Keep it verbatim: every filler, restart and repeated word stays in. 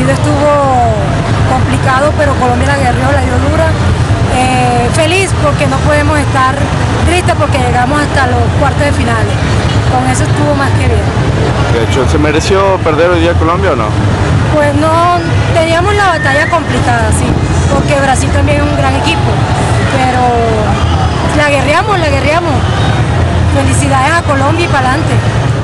partido estuvo complicado, pero Colombia la guerreó, la dio dura. Eh, feliz porque no podemos estar tristes porque llegamos hasta los cuartos de finales. Con eso estuvo más que bien. De hecho, ¿se mereció perder hoy día Colombia o no? Pues no, teníamos la batalla complicada, sí, porque Brasil también es un gran equipo, pero la guerreamos, la guerreamos. Felicidades a Colombia y para adelante.